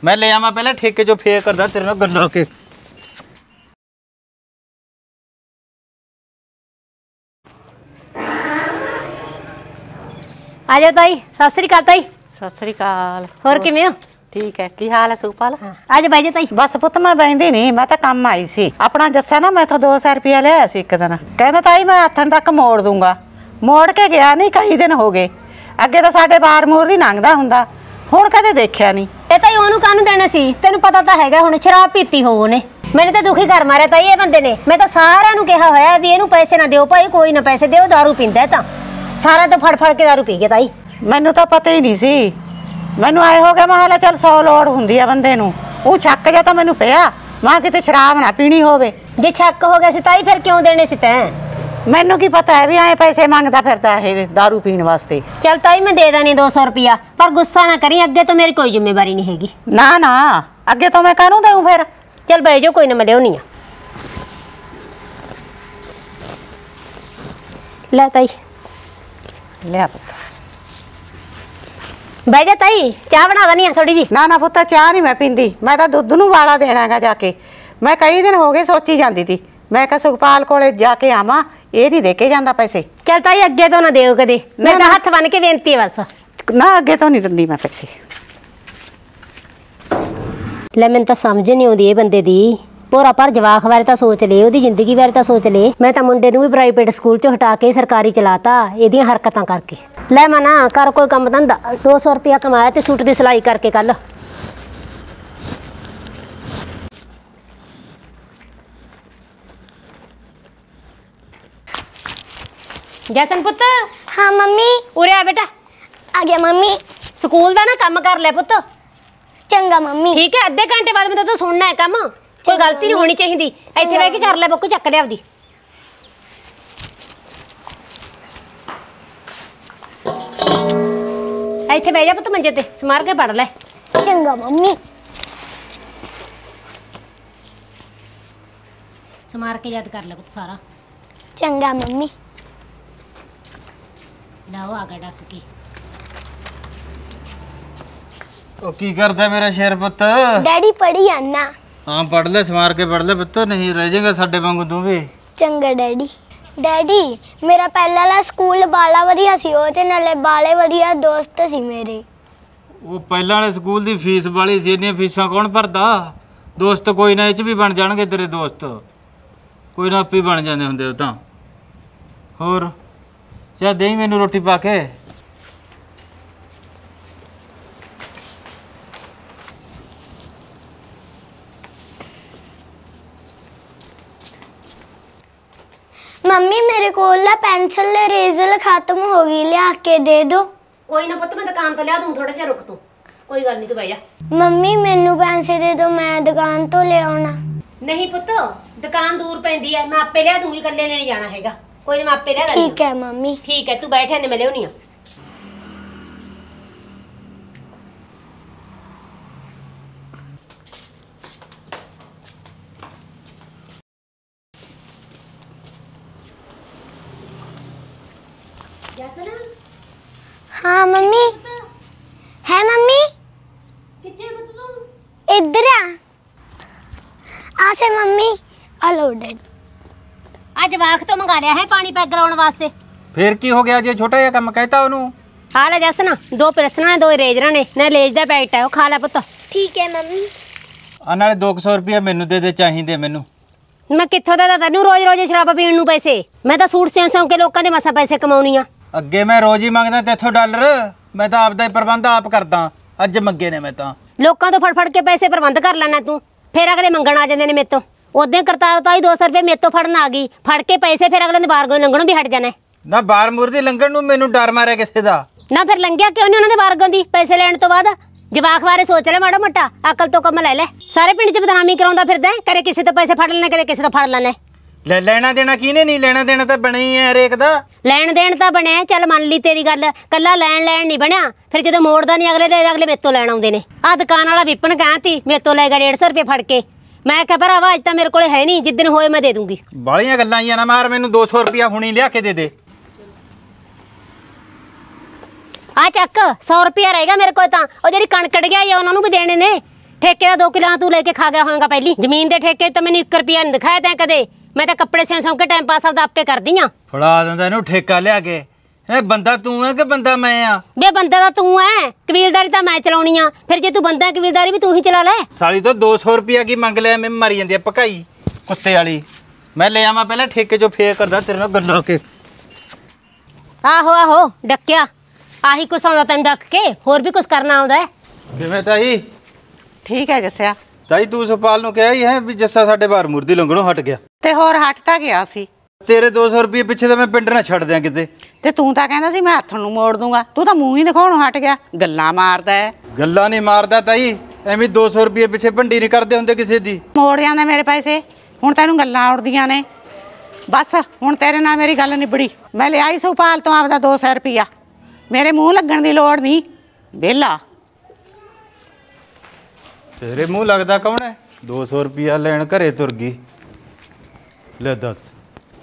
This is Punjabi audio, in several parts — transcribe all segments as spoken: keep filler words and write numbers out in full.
मैं ले आवा पहले ठेके जो फेर करदा तेरे नाल गल्लां के। आ जाओ ताई। सत श्री अकाल ताई। सत श्री अकाल। होर किवें हो? ठीक है। की हाल है सुखपाल? आज बाई जी ताई। बस पुत मैं बहिंदी नहीं, मैं तो काम आई सी। अपना जस्सा ना मैं तो दो सौ रुपया लिया सी एक दिन। कहना ताई मैं हथन तक मोड़ दूंगा। मोड़ के गया नहीं, कई दिन हो गए। अगे तो साडे बार मूर दी लंघदा हुंदा, हुण कदे देखिया नहीं। ਇਹ ਤਾਈ ਉਹਨੂੰ ਕਾਹਨੂੰ ਦੇਣਾ ਸੀ? ਤੈਨੂੰ ਪਤਾ ਤਾਂ ਹੈਗਾ ਹੁਣ ਸ਼ਰਾਬ ਪੀਤੀ ਹੋ ਉਹਨੇ। मैंने तो दुखी कर मारिया ताई ये बंदे ने। मैं तो सारा नु कहा होया भी इहनू पैसे ना दिओ भाई, कोई ना पैसे दिओ, दारू पींदा है तां सारा तो फड़ फड़ के दारू पी गया ताई। मैनू तो पता ही नहीं सी। मैनू आए हो गया मैं चल सौ लोड़ हुंदी है बंदे नू। वो छक जा तो मैनू पिया मां किते शराब ना पीनी होवे। जे छक हो गया सी ताई फिर क्यों देने सी तैं? मैनू की पता है भी आए पैसे मंगदा फिरदा है दारू पीने वास्ते। चल ताई मैं दे देनी दो सौ रुपया, पर गुस्सा ना करी, अगे तो मेरी कोई जिम्मेवारी नहीं हैगी। ना ना अगे तो मैं कानू दूं फिर। चल बह जाओ, कोई ना मैं लियाउनी आ। ले ताई ले पुत्त बह जा ताई, चाह बना देनी है थोड़ी जी। ना ना पुत्त चाह नहीं मैं पींदी, मैं तो दुध नू वाला देना है जाके। मैं कई दिन हो गए सोची जाती थी, मैं कहा सुखपाल कोले जाके आवा, ये नहीं देके जाता पैसे। चल ताई अगे तो ना देओ कदे, मैं तो हथ बन के बेनती है बस। ना अगे तो नहीं दिंदी मैं पैसे। ले मैंने तो समझ नहीं आती ये बंदे दी। भोरा पर जवाक बारे तो सोच ले, ओदी जिंदगी बारे तो सोच ले। मैं तो मुंडे नूं भी प्राइवेट स्कूल चों हटा के सरकारी चलाता इहदियां हरकतां करके। ले मना कर कोई काम धंधा, दो सौ रुपया कमाया तो सूट की सिलाई करके कल। जैसन पुत्त। हाँ मम्मी। उरे आ बेटा। आ गया मम्मी। स्कूल का ना काम कर ले पुत्त। चंगा मम्मी। ठीक है, अद्धे घंटे बाद मैं तो सुनना है काम, कोई गलती नहीं होनी चाहिए। इत्थे बह के कर ले बुक, चक ले आपदी। इत्थे बह जा पुत्त मंजे ते, समार के पढ़ ले। चंगा मम्मी। समार के याद कर ले पुत्त सारा। चंगा मम्मी। लाओ आगा डक के। ओ की करदा मेरा शेर पुत्त? डैडी पढ़ी आना। हाँ पढ़ ले, समार के पढ़ ले पुत्त, नहीं रह जाएगा साडे वांगू तू भी। चंगा डैडी। डैडी मेरा पहला वाला स्कूल बाला वधिया सी, ओ ते नाले बाले वधिया दोस्त सी मेरे। वो पहला वाले स्कूल दी फीस वाली सी, इन्नी फीसां कौन भरदा? दोस्त कोई ना इच भी बन जाणगे तेरे दोस्त, कोई ना आपे बन जांदे हुंदे ओ तां। होर जा देई मैनू रोटी पा के। मम्मी मेरे को पेंसिल इरेजर खत्म हो गई, लिया के दे दो। कोई ना पुत्त मैं दुकान तो लिया दूं, थोड़ा जिहा रुक तू, कोई गल नहीं, तू बह जा। मम्मी मैनू पैसे दे दो, मैं दुकान तो ले आना। नहीं पुत्त दुकान दूर पैंदी है, मैं आपे लिया दूंगी, कल्ले ने नहीं जाना हैगा। कोई ना मैं आपे लिया दूंगी। ठीक है मम्मी। ठीक है, तू बैठ, ने मैं लियाउनी आ। हाँ मम्मी। है मम्मी? कितने पुत्त तू? इधर आ। आ से मम्मी। Hello dad. आज वाक तो मंगा लिया है पानी पैक कराने वास्ते। फिर की हो गया जे छोटा जिहा काम कहता ओनू? खा ले जैसे ना, दो पेंसिलां ने, दो इरेजरां ने, ना लेज दा पैकेट है, वो खा ले पुत्त। ठीक है मम्मी। आ नाले दो सौ रुपया मैनू दे दे, चाहिए मैनू। मैं कित्थों दा तैनू रोज रोज शराबा पीण नू पैसे? मैं तो सूट सिउं सिउं के लोकां दे मसा पैसे कमाउणी आ। अगे मैं रोज ही मंगदा तेथों डॉलर, मैं तो आपदा ही प्रबंध आप करदा, अज मंगे ने मैं तो। लोकां तो फड़ फड़ के पैसे प्रबंध कर लेना तू, फिर अगले मंगण आ जांदे ने मेरे तो। उदे करतार तो ही दो सौ रुपये मेरे तो फड़न आ गई, फड़ के पैसे फिर अगले ने बार गो लंघणों भी हट जाना। ना बार मुरदी लंघण नू मैनू डर मारे किसे दा? ना फिर लंघिया क्यों नहीं उन्होंने बार दी पैसे लैण तो बाद? जवाक बारे सोच ले माड़ा मोटा, अकल तो कम ले ले। सारे पिंड च बदनामी कराउंदा फिरदा है, करे किसी तो पैसे फड़ लेने, करे किसी तो फड़ लेने। ले लेना देना किने नहीं, लेना देना तो बने ही है हरेक दा। लैन देन तो बनया, चल मान ली तेरी गल, कला लैन लैन नहीं बनया। फिर जो मोड़दा नहीं अगले दे अगले मेरे तो लैन आउंदे ने। आ दुकान वाला विपन कहती मेरे तो लेगा डेढ़ सौ रुपये फड़ के। मैं कहा भरावा अज तो मेरे को है नहीं, जिस दिन होए मैं दे दूंगी। बालियां गल्लां आईयां ना मार, मैनू दो सौ रुपया हुणी लिया के दे दे। आ चक सौ रुपया रहेगा मेरे को, तो जी कणक कट गया उन्होंने भी देने ने। ਠੇਕੇ ਦਾ ਦੋ ਕਿੱਲਾ ਤੂੰ ਲੈ ਕੇ ਖਾ ਗਿਆ ਹੋਵੇਂਗਾ ਪਹਿਲੀ ਜ਼ਮੀਨ ਦੇ ਠੇਕੇ ਤਾਂ ਮੈਨੂੰ ਇੱਕ ਰੁਪਿਆ ਨਹੀਂ ਦਿਖਾਇਆ ਤੈਂ ਕਦੇ। ਮੈਂ ਤਾਂ ਕੱਪੜੇ ਸਿਉਂ ਸਿਉਂ ਕੇ ਟਾਈਮ ਪਾਸ ਆਪਦਾ ਆਪੇ ਕਰਦੀ ਆ। ਫੜਾ ਦਿੰਦਾ ਇਹਨੂੰ ਠੇਕਾ ਲਿਆ ਕੇ। ਇਹ ਬੰਦਾ ਤੂੰ ਹੈ ਕਿ ਬੰਦਾ ਮੈਂ ਆ? ਬੇ ਬੰਦਾ ਤਾਂ ਤੂੰ ਐ, ਕਬੀਲਦਾਰੀ ਤਾਂ ਮੈਂ ਚਲਾਉਣੀ ਆ। ਫਿਰ ਜੇ ਤੂੰ ਬੰਦਾ ਕਬੀਲਦਾਰੀ ਵੀ ਤੂੰ ਹੀ ਚਲਾ ਲੈ। ਸਾਲੀ ਤੋਂ ਦੋ ਸੌ ਰੁਪਿਆ ਕੀ ਮੰਗ ਲਿਆ? ਮੈਂ ਮਰੀ ਜਾਂਦੀ ਆ ਭਕਾਈ ਕੁੱਤੇ ਵਾਲੀ। ਮੈਂ ਲੈ ਆਵਾਂ ਪਹਿਲਾਂ ਠੇਕੇ ਚੋਂ ਫੇਰ ਕਰਦਾ ਤੇਰੇ ਨਾਲ ਗੱਲਾਂ ਕੇ। ਆਹੋ ਆਹੋ ਡੱਕਿਆ, ਆਹੀ ਕੁਛ ਆਉਂਦਾ ਤੈਨੂੰ ਡੱਕ ਕੇ, ਹੋਰ ਵੀ ਕੁਛ ਕਰਨਾ ਆਉਂਦਾ ਹੈ। ਕਿਵੇਂ ਤਾਈ? ਠੀਕ ਹੈ ਜੱਸਿਆ। ਤਾਈ ਤੂੰ ਸੁਪਾਲ ਨੂੰ ਕਿਹਾ ਹੀ ਹੈ ਵੀ ਜੱਸਾ ਸਾਡੇ ਬਾਹਰ ਮੁਰਦੀ ਲੰਘਣੋਂ ਹਟ ਗਿਆ ਤੇ ਹੋਰ ਹਟ ਤਾਂ ਗਿਆ ਸੀ। ਤੇਰੇ ਦੋ ਸੌ ਰੁਪਏ ਪਿੱਛੇ ਤਾਂ ਮੈਂ ਪਿੰਡ ਨਾ ਛੱਡ ਦਿਆਂ ਕਿਤੇ। ਤੇ ਤੂੰ ਤਾਂ ਕਹਿੰਦਾ ਸੀ ਮੈਂ ਹੱਥ ਨੂੰ ਮੋੜ ਦੂੰਗਾ, ਤੂੰ ਤਾਂ ਮੂੰਹ ਹੀ ਦਿਖਾਉਣੋਂ ਹਟ ਗਿਆ, ਗੱਲਾਂ ਮਾਰਦਾ ਹੈ। ਗੱਲਾਂ ਨਹੀਂ ਮਾਰਦਾ ਤਾਈ, ਐਵੇਂ ਦੋ ਸੌ ਰੁਪਏ ਪਿੱਛੇ ਭੰਡੀ ਨਹੀਂ ਕਰਦੇ ਹੁੰਦੇ ਕਿਸੇ ਦੀ। ਮੋੜ ਜਾਂਦੇ ਮੇਰੇ ਪੈਸੇ, ਹੁਣ ਤੈਨੂੰ ਗੱਲਾਂ ਉੜਦੀਆਂ ਨੇ। ਬਸ ਹੁਣ ਤੇਰੇ ਨਾਲ ਮੇਰੀ ਗੱਲ ਨਿਬੜੀ। ਮੈਂ ਲਿਆ ਹੀ ਸੁਪਾਲ ਤੋਂ ਆਪਦਾ ਦੋ ਸੌ ਰੁਪਈਆ, ਮੇਰੇ ਮੂੰਹ ਲੱਗਣ ਦੀ ਲੋੜ ਨਹੀਂ। ਵਿਹਲਾ ਤੇਰੇ ਮੂੰਹ ਲੱਗਦਾ ਕੌਣ ਹੈ? ਦੋ ਸੌ ਰੁਪਿਆ ਲੈਣ ਘਰੇ ਤੁਰ ਗਈ। ਲੈ ਦੱਸ।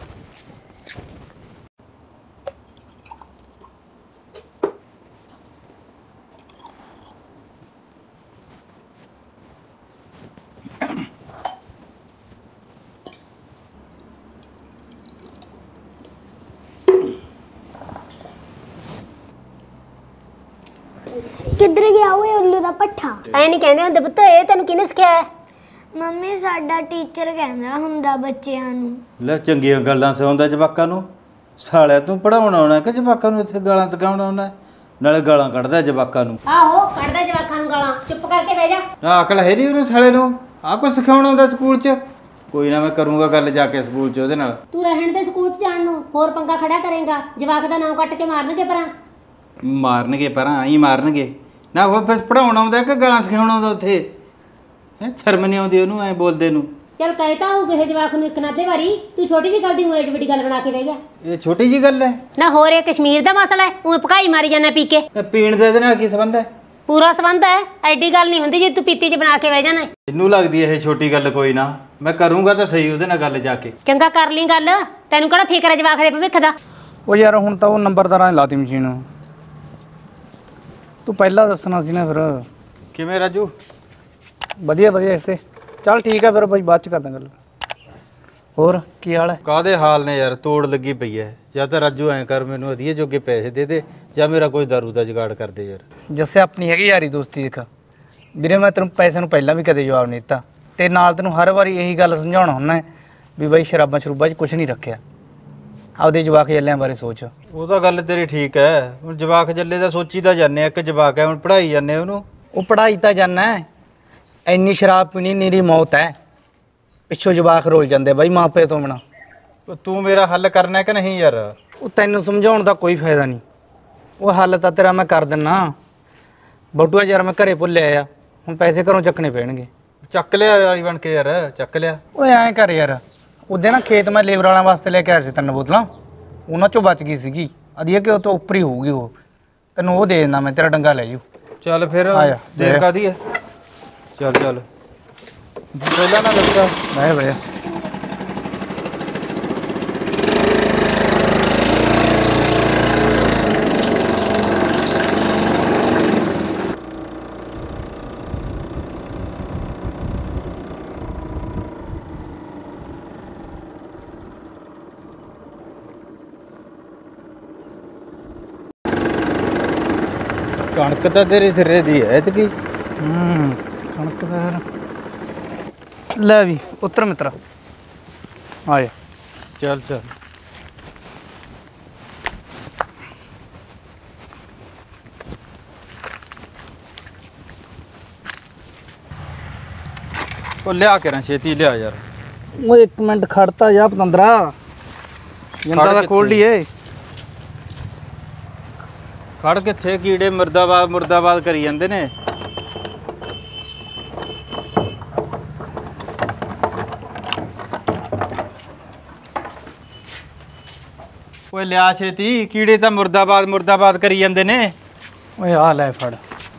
ਕਿੱਧਰ ਗਿਆ ਓਏ ਉੱਲੂ ਦਾ ਪੱਠਾ? ਐ ਨਹੀਂ ਕਹਿੰਦੇ ਹੁੰਦੇ ਪੁੱਤ, ਇਹ ਤੈਨੂੰ ਕਿਹਨੇ ਸਿਖਾਇਆ? ਮੰਮੀ ਸਾਡਾ ਟੀਚਰ ਕਹਿੰਦਾ ਹੁੰਦਾ ਬੱਚਿਆਂ ਨੂੰ। ਲੈ ਚੰਗੀਆਂ ਗੱਲਾਂ ਸਿਖਾਉਂਦਾ ਜਵਾਕਾਂ ਨੂੰ। ਸਾਲਿਆ ਤੂੰ ਪੜਾਉਣਾ ਆਉਣਾ ਕਿ ਜਵਾਕਾਂ ਨੂੰ ਇੱਥੇ ਗਾਲਾਂ ਸਿਖਾਉਣਾ ਆਉਣਾ? ਨਾਲੇ ਗਾਲਾਂ ਕੱਢਦਾ ਜਵਾਕਾਂ ਨੂੰ। ਆਹੋ ਕੱਢਦਾ ਜਵਾਕਾਂ ਨੂੰ ਗਾਲਾਂ, ਚੁੱਪ ਕਰਕੇ ਬਹਿ ਜਾ। ਆ ਅਕਲ ਹੈ ਨਹੀਂ ਉਹਨੂੰ ਸਾਲੇ ਨੂੰ? ਆਹ ਕੁਛ ਸਿਖਾਉਣਾ ਹੁੰਦਾ ਸਕੂਲ 'ਚ? ਕੋਈ ਨਾ ਮੈਂ ਕਰੂੰਗਾ ਗੱਲ ਜਾ ਕੇ ਸਕੂਲ 'ਚ ਉਹਦੇ ਨਾਲ। ਤੂੰ ਰਹਿਣ ਦੇ ਸਕੂਲ 'ਚ ਜਾਣ ਨੂੰ, ਹੋਰ ਪੰਗਾ ਖੜਾ ਕਰੇਗਾ। ਜਵਾਕ ਦਾ ਨਾਮ ਕੱਟ ਕੇ ਮਾਰਨਗੇ ਪਰਾਂ। ਮਾਰਨਗੇ ਪਰਾਂ ਹੀ ਮਾਰਨਗੇ ਨਾ। ਉਹ ਫਿਰ ਪੜਾਉਣਾ ਆਉਂਦਾ ਕਿ ਗਾਲਾਂ ਸਿਖਾਉਣਾ ਆਉਂਦਾ ਉੱਥੇ? ਹੈ ਸ਼ਰਮ ਨਹੀਂ ਆਉਂਦੀ ਉਹਨੂੰ ਐ ਬੋਲਦੇ ਨੂੰ? ਚੱਲ ਕਹਿਤਾ ਹੋਊ ਕਿਸੇ ਜਵਾਕ ਨੂੰ ਇੱਕ ਨਾਦੇ ਵਾਰੀ, ਤੂੰ ਛੋਟੀ ਜਿਹੀ ਗੱਲ ਦੀ ਐਡੀ ਵੱਡੀ ਗੱਲ ਬਣਾ ਕੇ ਬਹਿ ਗਿਆ। ਇਹ ਛੋਟੀ ਜੀ ਗੱਲ ਹੈ ਨਾ, ਹੋਰ ਇਹ ਕਸ਼ਮੀਰ ਦਾ ਮਸਲਾ ਹੈ? ਉਹ ਭਕਾਈ ਮਾਰੀ ਜਾਂਦਾ ਪੀ ਕੇ। ਤੇ ਪੀਣ ਦੇ ਇਹਦੇ ਨਾਲ ਕੀ ਸੰਬੰਧ ਹੈ? ਪੂਰਾ ਸੰਬੰਧ ਹੈ, ਐਡੀ ਗੱਲ ਨਹੀਂ ਹੁੰਦੀ ਜੇ ਤੂੰ ਪੀਤੀ 'ਚ ਬਣਾ ਕੇ ਬਹਿ ਜਾਣਾ। ਇਹਨੂੰ ਲੱਗਦੀ ਇਹ ਛੋਟੀ ਗੱਲ। ਕੋਈ ਨਾ ਮੈਂ ਕਰੂੰਗਾ ਤਾਂ ਸਹੀ ਉਹਦੇ ਨਾਲ ਗੱਲ ਜਾ ਕੇ। ਚੰਗਾ ਕਰ ਲਈ ਗੱਲ, ਤੈਨੂੰ ਕਿਹੜਾ ਫਿਕਰ ਹੈ ਜਵਾਕ ਦੇ ਭਵਿੱਖ ਦਾ? ਉਹ ਯਾਰ ਹੁਣ ਤਾਂ ਉਹ ਨੰਬਰਦਾਰਾਂ ਨੇ ਲਾਤੀ ਮਸ਼ੀਨ। ਤੂੰ ਪਹਿਲਾਂ ਦੱਸਣਾ ਸੀ ਨਾ। ਫਿਰ ਕਿਵੇਂ ਰਾਜੂ? ਵਧੀਆ ਵਧੀਆ ਇਸੇ। ਚੱਲ ਠੀਕ ਆ ਫਿਰ ਬਾਈ, ਬਾਅਦ ਚ ਕਰਦਾ ਗੱਲ। ਹੋਰ ਕੀ ਹਾਲ ਹੈ? ਕਾਹਦੇ ਹਾਲ ਨੇ ਯਾਰ, ਤੋੜ ਲੱਗੀ ਪਈ ਐ। ਜਾਂ ਤਾਂ ਰਾਜੂ ਐਂ ਕਰ, ਮੈਨੂੰ ਅਧੀਏ ਜੋਗੇ ਪੈਸੇ ਦੇ ਦੇ, ਜਾਂ ਮੇਰਾ ਕੋਈ ਦਾਰੂ ਦਾ ਜੁਗਾੜ ਕਰ ਦੇ ਯਾਰ। ਜੱਸੇ ਆਪਣੀ ਹੈਗੀ ਯਾਰੀ ਦੋਸਤੀ। ਦੇਖ ਵੀਰੇ, ਮੈਂ ਤੈਨੂੰ ਪੈਸਿਆਂ ਨੂੰ ਪਹਿਲਾਂ ਵੀ ਕਦੇ ਜਵਾਬ ਨਹੀਂ ਦਿੱਤਾ, ਤੇ ਨਾਲ ਤੈਨੂੰ ਹਰ ਵਾਰੀ ਇਹੀ ਗੱਲ ਸਮਝਾਉਣਾ ਹੁੰਦਾ ਵੀ ਬਾਈ ਸ਼ਰਾਬਾਂ ਸ਼ਰੂਬਾਂ 'ਚ ਕੁਝ ਨਹੀਂ ਰੱਖਿਆ। ਆਪਦੇ ਜਵਾਕ ਜੱਲਿਆਂ ਬਾਰੇ ਸੋਚ। ਉਹ ਤਾਂ ਗੱਲ ਤੇਰੀ ਠੀਕ ਹੈ। ਹੁਣ ਜਵਾਕ ਜੱਲੇ ਦਾ ਸੋਚੀ ਤਾਂ ਜਾਂਦੇ ਆ, ਇੱਕ ਜਵਾਕ ਹੈ ਹੁਣ ਪੜ੍ਹਾਈ ਜਾਂਦੇ ਉਹਨੂੰ। ਉਹ ਪੜ੍ਹਾਈ ਤਾਂ ਜਾਨਾ ਹੈ, ਇੰਨੀ ਸ਼ਰਾਬ ਪੀਣੀ ਨੀਰੀ ਮੌਤ ਹੈ। ਪਿੱਛੋਂ ਜਵਾਕ ਰੋਲ ਜਾਂਦੇ ਬਾਈ ਮਾਂ ਪਿਓ ਤੋਂ ਬਿਨਾਂ। ਤੂੰ ਮੇਰਾ ਹੱਲ ਕਰਨਾ ਕਿ ਨਹੀਂ ਯਾਰ? ਉਹ ਤੈਨੂੰ ਸਮਝਾਉਣ ਦਾ ਕੋਈ ਫਾਇਦਾ ਨਹੀਂ। ਉਹ ਹੱਲ ਤਾਂ ਤੇਰਾ ਮੈਂ ਕਰ ਦਿੰਨਾ। ਬਟੂਆ ਯਾਰ ਮੈਂ ਘਰੇ ਭੁੱਲ ਆਇਆ, ਹੁਣ ਪੈਸੇ ਘਰੋਂ ਚੱਕਣੇ ਪੈਣਗੇ। ਚੱਕ ਲਿਆ ਵਾਲੀ ਬਣ ਕੇ ਯਾਰ, ਚੱਕ ਲਿਆ। ਓਏ ਐਂ ਕਰ ਯਾਰ, ਉਹਦੇ ਨਾ ਖੇਤ ਮੈਂ ਲੇਬਰ ਵਾਲਿਆਂ ਵਾਸਤੇ ਲੈ ਕੇ ਆਇਆ ਸੀ ਤਿੰਨ ਬੋਤਲਾਂ, ਉਹਨਾਂ ਚੋਂ ਬਚ ਗਈ ਸੀਗੀ। ਅਧੀਆ ਕਿ ਉਹ ਤੋਂ ਉੱਪਰ ਹੀ ਹੋਊਗੀ ਉਹ, ਤੈਨੂੰ ਉਹ ਦੇ ਦਿੰਦਾ ਮੈਂ, ਤੇਰਾ ਡੰਗਾ ਲੈ ਜੂ। ਚੱਲ ਫਿਰ ਦੇਰ ਕਾਦੀ ਹੈ? ਚੱਲ ਚੱਲ ਪਹਿਲਾਂ ਨਾ ਲੱਗਦਾ ਬਾਏ ਬਾਏ। ਕਣਕ ਤਾਂ ਤੇਰੇ ਸਿਰੇ ਦੀ ਹੈ ਇਤਕੀ। ਹੂੰ ਕਣਕ ਦਾ ਯਾਰ। ਲੈ ਵੀ ਉੱਤਰ ਮਿੱਤਰਾ ਆ ਜਾ। ਚੱਲ ਚੱਲ। ਉਹ ਲਿਆ ਕੇ ਨਾ ਛੇਤੀ ਲਿਆ ਯਾਰ। ਉਹ ਇੱਕ ਮਿੰਟ ਖੜਤਾ ਜਾ ਪਤੰਦਰਾ, ਜਿੰਦਾ ਦਾ ਖੋਲ ਲਈਏ। ਖੜ ਕਿੱਥੇ? ਕੀੜੇ ਮੁਰਦਾਬਾਦ ਮੁਰਦਾਬਾਦ ਕਰੀ ਜਾਂਦੇ ਨੇ। ਓਏ ਲਿਆ ਛੇਤੀ, ਕੀੜੇ ਤਾਂ ਮੁਰਦਾਬਾਦ ਮੁਰਦਾਬਾਦ ਕਰੀ ਜਾਂਦੇ ਨੇ। ਓਏ ਆ ਲੈ ਫੜ।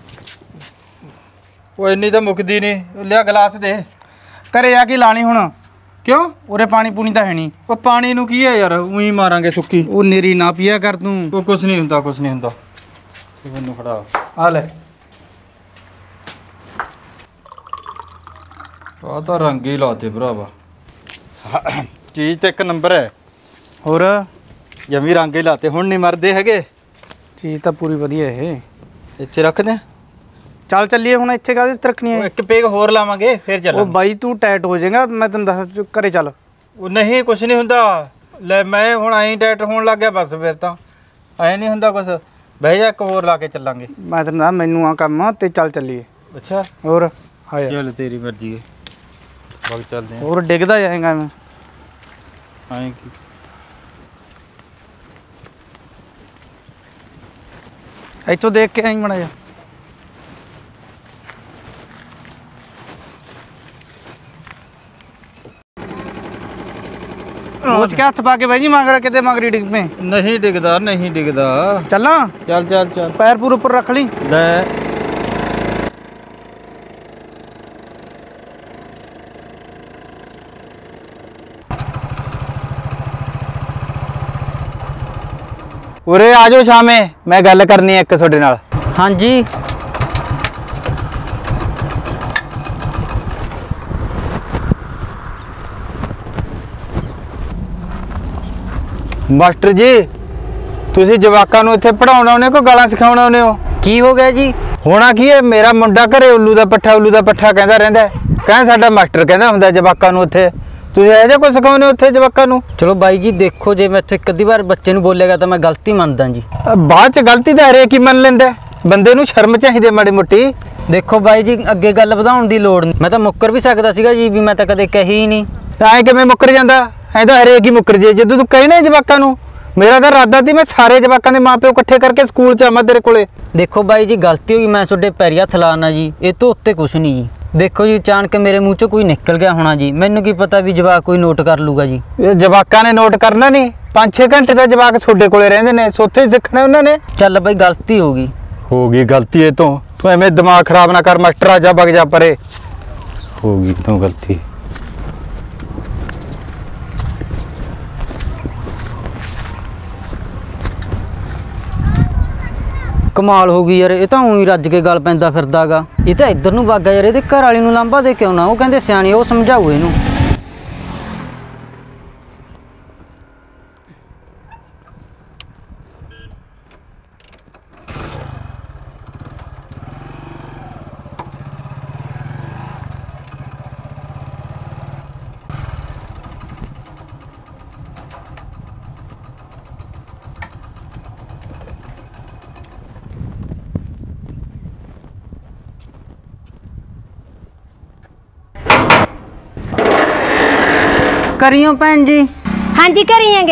ਓਏ ਇੰਨੀ ਤਾਂ ਮੁੱਕਦੀ ਨਹੀਂ। ਲਿਆ ਗਲਾਸ ਦੇ। ਘਰੇ ਆ ਕੇ ਲਾਣੀ ਹੁਣ। ਕਿਉਂ? ਉਰੇ ਪਾਣੀ ਪੂਣੀ ਤਾਂ ਹੈ ਨਹੀਂ। ਉਹ ਪਾਣੀ ਨੂੰ ਕੀ ਹੈ ਯਾਰ, ਉਹੀ ਮਾਰਾਂਗੇ ਸੁੱਕੀ। ਉਹ ਨੇਰੀ ਨਾ ਪੀਆ ਕਰ ਤੂੰ। ਉਹ ਕੁਛ ਨਹੀਂ ਹੁੰਦਾ, ਕੁਛ ਨਹੀਂ ਹੁੰਦਾ। ਤੂੰ ਮੈਨੂੰ ਫੜਾ ਆ ਲੈ। ਆ ਤਾਂ ਰੰਗ ਹੀ ਲਾਤੇ ਭਰਾਵਾ। ਚੀਜ਼ ਤੇ ਇੱਕ ਨੰਬਰ ਹੈ, ਹੋਰ ਜਮੀ ਰੰਗ ਹੀ ਲਾਤੇ, ਹੁਣ ਨਹੀਂ ਮਰਦੇ ਹੈਗੇ। ਚੀਜ਼ ਤਾਂ ਪੂਰੀ ਵਧੀਆ ਇਹ। ਇੱਥੇ ਰੱਖਦੇ ਆ, ਚੱਲ ਚੱਲੀਏ ਹੁਣ। ਇੱਥੇ ਕਾਹਦੇ ਤੇ ਰੱਖਣੀ ਉਹ ਹੈ? ਇੱਕ ਪੇਗ ਹੋਰ ਲਾਵਾਂਗੇ ਫਿਰ ਉਹ ਚੱਲਾਂਗੇ। ਬਾਈ ਤੂੰ ਟਾਈਟ ਹੋ ਜਾਏਗਾ, ਮੈਂ ਤੈਨੂੰ ਦੱਸ ਘਰੇ ਚੱਲ। ਉਹ ਨਹੀਂ ਕੁਛ ਨਹੀਂ ਹੁੰਦਾ। ਲੈ ਮੈਂ ਹੁਣ ਐਂ ਡਾਇਟ ਹੋਣ ਲੱਗ ਗਿਆ ਬਸ, ਫਿਰ ਤਾਂ ਐਂ ਨਹੀਂ ਹੁੰਦਾ ਕੁਛ। ਬਹਿ ਜਾ, ਇੱਕ ਹੋਰ ਲਾ ਕੇ ਚੱਲਾਂਗੇ। ਮੈਂ ਤੈਨੂੰ ਦੱਸ ਮੈਨੂੰ ਆ ਕੰਮ ਆ ਤੇ ਚੱਲ ਚੱਲੀਏ। ਅੱਛਾ ਹੋਰ ਹਾਏ ਚੱਲ ਤੇਰੀ ਮਰਜ਼ੀ ਹੈ, ਬਗ ਚੱਲਦੇ ਆ। ਹੋਰ ਡਿੱਗਦਾ ਜਾਏਗਾ ਮੈਂ। ਐਂ ਕੀ ਇੱਥੋਂ ਦੇਖ ਕੇ ਆਈ ਮੜਾ ਜਾ। ਸੋਚ ਕੇ ਹੱਥ ਪਾ ਕੇ ਬਾਈ ਜੀ ਮੰਗ ਕਿਤੇ ਮੰਗਰੀ ਡਿੱਗ ਪਏ। ਨਹੀਂ ਡਿੱਗਦਾ, ਨਹੀਂ ਡਿੱਗਦਾ। ਚੱਲਾਂ? ਚੱਲ ਚੱਲ ਚੱਲ। ਪੈਰ ਪੂਰ ਉੱਪਰ ਰੱਖ ਲਈ। ਲੈ ਉਰੇ ਆ ਜਾਓ ਸ਼ਾਮੇ, ਮੈਂ ਗੱਲ ਕਰਨੀ ਹੈ ਇੱਕ ਤੁਹਾਡੇ ਨਾਲ। ਹਾਂਜੀ ਮਾਸਟਰ ਜੀ, ਤੁਸੀਂ ਜਵਾਕਾਂ ਨੂੰ ਇੱਥੇ ਪੜਾਉਣਾ ਉਹਨੇ ਕੋ ਗਾਲਾਂ ਸਿਖਾਉਣਾ ਉਹਨੇ? ਹੋ ਕੀ ਹੋ ਗਿਆ ਜੀ? ਹੋਣਾ ਕੀ ਹੈ, ਮੇਰਾ ਮੁੰਡਾ ਘਰੇ ਉੱਲੂ ਦਾ ਪੱਠਾ ਉੱਲੂ ਦਾ ਪੱਠਾ ਕਹਿੰਦਾ ਰਹਿੰਦਾ। ਕਹਿੰਦਾ ਸਾਡਾ ਮਾਸਟਰ ਕਹਿੰਦਾ ਹੁੰਦਾ ਜਵਾਕਾਂ ਨੂੰ ਉੱਥੇ, ਤੁਸੀਂ ਇਹੋ ਜਿਹਾ ਕੁਝ ਸਿਖਾਉਂਦੇ ਉੱਥੇ ਜਵਾਕਾਂ ਨੂੰ? ਚਲੋ ਬਾਈ ਜੀ ਦੇਖੋ, ਜੇ ਮੈਂ ਇੱਥੇ ਇੱਕ ਅੱਧੀ ਵਾਰ ਬੱਚੇ ਨੂੰ ਬੋਲੇਗਾ ਤਾਂ ਮੈਂ ਗਲਤੀ ਮੰਨਦਾ ਜੀ। ਅ, ਬਾਅਦ ਚ ਗਲਤੀ ਤਾਂ ਹਰੇਕ ਹੀ ਮੰਨ ਲੈਂਦਾ। ਬੰਦੇ ਨੂੰ ਸ਼ਰਮ ਚਾਹੀਦੀ ਮਾੜੀ ਮੋਟੀ। ਦੇਖੋ ਬਾਈ ਜੀ, ਅੱਗੇ ਗੱਲ ਵਧਾਉਣ ਦੀ ਲੋੜ ਨਹੀਂ। ਮੈਂ ਤਾਂ ਮੁੱਕਰ ਵੀ ਸਕਦਾ ਸੀਗਾ ਜੀ, ਵੀ ਮੈਂ ਤਾਂ ਕਦੇ ਕਹੀ ਹੀ ਨਹੀਂ। ਐਂ ਕਿਵੇਂ ਮੁੱਕਰ ਜਾਂਦਾ? ਐਂ ਤਾਂ ਹਰੇਕ ਹੀ ਮੁੱਕਰ ਜੇ ਜਦੋਂ ਤੂੰ ਕਹਿਣਾ ਜਵਾਕਾਂ ਨੂੰ। ਮੇਰਾ ਤਾਂ ਇਰਾਦਾ ਸੀ ਮੈਂ ਸਾਰੇ ਜਵਾਕਾਂ ਦੇ ਮਾਪਿਓ ਇਕੱਠੇ ਕਰਕੇ ਸਕੂਲ ਚ ਆਵਾਂ ਤੇਰੇ ਕੋਲੇ। ਦੇਖੋ ਬਾਈ ਜੀ, ਗਲਤੀ ਹੋ ਗਈ, ਮੈਂ ਤੁਹਾਡੇ ਪੈਰੀ ਹੱਥ ਲਾਣਾ ਜੀ, ਇਹ ਤੋਂ ਉੱਤੇ ਕੁਛ ਨਹੀਂ ਜੀ। ਦੇਖੋ ਜੀ, ਅਚਾਨਕ ਮੇਰੇ ਮੂੰਹ ਚੋਂ ਕੋਈ ਨਿਕਲ ਗਿਆ ਹੋਣਾ ਜੀ, ਮੈਨੂੰ ਕੀ ਪਤਾ ਵੀ ਜਵਾਕ ਕੋਈ ਨੋਟ ਕਰ ਲੂਗਾ ਜੀ। ਇਹ ਜਵਾਕਾਂ ਨੇ ਨੋਟ ਕਰਨਾ ਨਹੀਂ, ਪੰਜ ਛੇ ਘੰਟੇ ਦਾ ਜਵਾਕ ਤੁਹਾਡੇ ਕੋਲੇ ਰਹਿੰਦੇ ਨੇ, ਸੋਥੇ ਸਿੱਖਣਾ ਉਹਨਾਂ ਨੇ। ਚੱਲ ਬਾਈ, ਗਲਤੀ ਹੋ ਗਈ। ਹੋ ਗਈ ਗਲਤੀ ਇਹ ਤੋਂ, ਤੂੰ ਐਵੇਂ ਦਿਮਾਗ ਖਰਾਬ ਨਾ ਕਰ ਮਾਸਟਰ, ਆ ਜਾ ਵਗ ਜਾ ਪਰੇ। ਹੋ ਗਈ ਤੂੰ ਗਲਤੀ। ਕਮਾਲ ਹੋ ਗਈ ਯਾਰ, ਇਹ ਤਾਂ ਉਹੀ ਰੱਜ ਕੇ ਗੱਲ ਪੈਂਦਾ ਫਿਰਦਾਗਾ। ਇਹ ਤਾਂ ਇੱਧਰ ਨੂੰ ਵਗ ਗਿਆ ਯਾਰ, ਇਹਦੇ ਘਰ ਵਾਲੀ ਨੂੰ ਲਾਂਭਾ ਦੇ ਕੇ ਆਉਣਾ, ਉਹ ਕਹਿੰਦੇ ਸਿਆਣੀ, ਉਹ ਸਮਝਾਊ ਇਹਨੂੰ। ਕਰੀਓ ਭੈਣ ਜੀ? ਹਾਂਜੀ ਕਰੀਏਂਗੇ।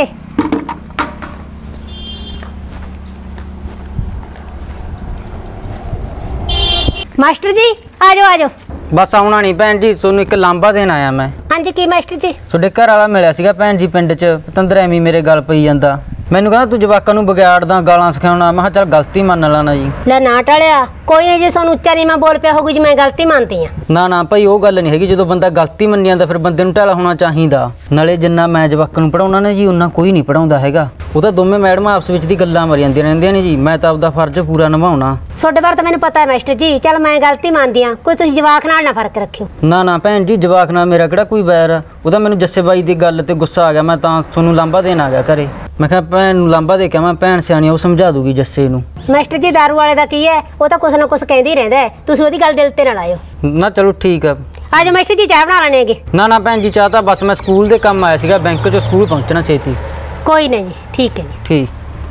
ਮਾਸਟਰ ਜੀ ਆ ਜਾਓ ਆ ਜਾਓ। ਬਸ ਆਉਣਾ ਨਹੀਂ ਭੈਣ ਜੀ, ਤੁਹਾਨੂੰ ਇੱਕ ਲਾਂਭਾ ਦੇਣ ਆਇਆ ਮੈਂ। ਹਾਂਜੀ ਕੀ ਮਾਸਟਰ ਜੀ? ਤੁਹਾਡੇ ਘਰ ਵਾਲਾ ਮਿਲਿਆ ਸੀਗਾ ਭੈਣ ਜੀ ਪਿੰਡ 'ਚ, ਪਤੰਦਰ ਐਵੇਂ ਮੇਰੇ ਗੱਲ ਪਈ ਜਾਂਦਾ। ਮੈਨੂੰ ਕਹਿੰਦਾ ਤੂੰ ਜਵਾਕਾਂ ਨੂੰ ਵਿਗਾੜਦਾ, ਗਾਲਾਂ ਸਿਖਾਉਣਾ। ਮੈਂ ਕਿਹਾ ਚੱਲ ਗਲਤੀ ਮੰਨ ਲੈਣਾ ਜੀ। ਲੈ ਨਾ ਟਾਲਿਆ, ਕੋਈ ਨਹੀਂ, ਜੇ ਸਾਨੂੰ ਉੱਚਾ ਨੀਵਾਂ ਬੋਲ ਪਿਆ ਹੋਊਗੀ ਜੀ ਮੈਂ ਗਲਤੀ ਮੰਨਦੀ ਆ। ਨਾ ਨਾ ਭਾਈ, ਉਹ ਗੱਲ ਨਹੀਂ ਹੈਗੀ। ਜਦੋਂ ਬੰਦਾ ਗਲਤੀ ਮੰਨੀ ਜਾਂਦਾ ਫਿਰ ਬੰਦੇ ਨੂੰ ਢਾਲਾ ਹੋਣਾ ਚਾਹੀਦਾ। ਨਾਲੇ ਜਿੰਨਾ ਮੈਂ ਜਵਾਕਾਂ ਨੂੰ ਪੜਾਉਣਾ ਨਾ ਜੀ, ਉਹਨਾਂ ਕੋਈ ਨਹੀਂ ਪੜਾਉਂਦਾ ਹੈਗਾ। ਉਹ ਤਾਂ ਦੋਵੇਂ ਮੈਡਮਾਂ ਆਪਸ ਵਿੱਚ ਦੀ ਗੱਲਾਂ ਮਾਰੀ ਜਾਂਦੀਆਂ ਰਹਿੰਦੀਆਂ ਨੇ ਜੀ। ਮੈਂ ਤਾਂ ਆਪਦਾ ਫਰਜ਼ ਪੂਰਾ ਨਿਭਾਉਣਾ। ਤੁਹਾਡੇ ਬਾਰੇ ਤਾਂ ਮੈਨੂੰ ਪਤਾ ਹੈ ਮਾਸਟਰ ਜੀ, ਚੱਲ ਮੈਂ ਗਲਤੀ ਮੰਨਦੀ ਆ। ਕੋਈ ਤੁਸੀਂ ਜਵਾਕ ਨਾਲ ਨਾ ਫਰਕ ਰੱਖਿਓ। ਨਾ ਨਾ ਭੈਣ ਜੀ, ਜਵਾਕ ਨਾਲ ਮੇਰਾ ਕਿਹੜਾ ਕੋਈ ਵੈਰ ਆ। ਉਹਦਾ ਮੈਨੂੰ ਜੱਸੇ ਬਾਈ ਦੀ ਗੱਲ ਤੇ ਗੁੱਸਾ ਆ ਗਿਆ, ਮੈਂ ਤਾਂ ਤੁਹਾਨੂੰ ਲਾਂਭਾ ਦੇਣ ਆ ਗਿਆ ਘਰੇ। ਮੈਂ ਕਿਹਾ ਭੈਣ ਨੂੰ ਲਾਂਭਾ ਦੇ ਕੇ ਮੈਂ, ਭੈਣ ਸਿਆਣੀ, ਉਹ ਸਮਝਾ ਦੂਗੀ ਜੱਸੇ ਨੂੰ। ਮਾਸਟਰ ਜੀ ਦਾਰੂ ਵਾਲੇ ਦਾ ਕੀ ਹੈ, ਉਹ ਤਾਂ ਕੁਛ ਨਾ ਕੁਛ ਕਹਿੰਦੀ ਰਹਿੰਦਾ ਹੈ, ਤੁਸੀਂ ਉਹਦੀ ਗੱਲ ਦਿਲ ਤੇ ਨਾ ਲਾਇਓ। ਨਾ ਚਲੋ ਠੀਕ ਆ। ਆ ਜਾਓ ਮਾਸਟਰ ਜੀ, ਚਾਹ ਬਣਾ ਲੈਣੇ ਹੈਗੇ। ਨਾ ਨਾ ਭੈਣ ਜੀ, ਚਾਹ ਤਾਂ ਬਸ ਮੈਂ ਸਕੂਲ ਦੇ ਕੰਮ ਆਇਆ ਸੀਗਾ, ਬੈਂਕ 'ਚੋਂ ਸਕੂਲ ਪਹੁੰਚਣਾ ਛੇਤੀ। ਕੋਈ ਨਹੀਂ ਜੀ, ਠੀਕ ਹੈ ਜੀ। ਠੀਕ।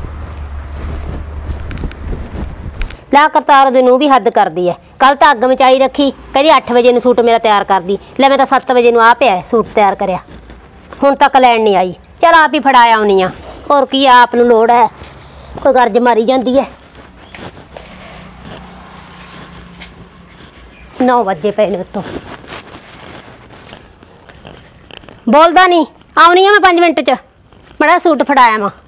ਲੈ ਕਰਤਾਰ ਦੇ ਨੂੰ ਵੀ ਹੱਦ ਕਰਦੀ ਐ। ਕੱਲ ਤਾਂ ਅੱਗ ਮਚਾਈ ਰੱਖੀ, ਕਹਿੰਦੀ ਅੱਠ ਵਜੇ ਨੂੰ ਸੂਟ ਮੇਰਾ ਤਿਆਰ ਕਰਦੀ। ਲੈ ਮੈਂ ਤਾਂ ਸੱਤ ਵਜੇ ਨੂੰ ਆ ਪਿਆ ਸੂਟ ਤਿਆਰ ਕਰਿਆ, ਹੁਣ ਤੱਕ ਲੈਣ ਨਹੀਂ ਆਈ। ਚਲ ਆਪ ਹੀ ਫੜਾ ਆਉਣੀ ਆ, ਹੋਰ ਕੀ ਆ, ਆਪ ਨੂੰ ਲੋੜ ਹੈ, ਕੋਈ ਗਰਜ ਮਾਰੀ ਜਾਂਦੀ ਐ। ਨੌ ਵਜੇ ਪਏ ਨੇ ਉੱਤੋਂ, ਬੋਲਦਾ ਨਹੀਂ। ਆਉਣੀ ਆ ਮੈਂ ਪੰਜ ਮਿੰਟ 'ਚ, ਬੜਾ ਸੂਟ ਫੜਾਇਆ ਮੈਂ।